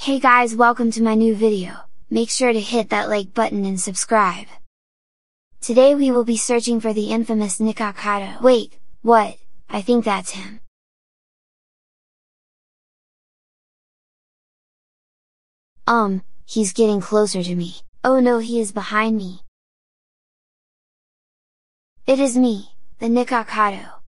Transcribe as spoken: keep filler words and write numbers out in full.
Hey guys, welcome to my new video, make sure to hit that like button and subscribe! Today we will be searching for the infamous Nikocado. Wait, what? I think that's him! Um, he's getting closer to me. Oh no, he is behind me! It is me, the Nikocado!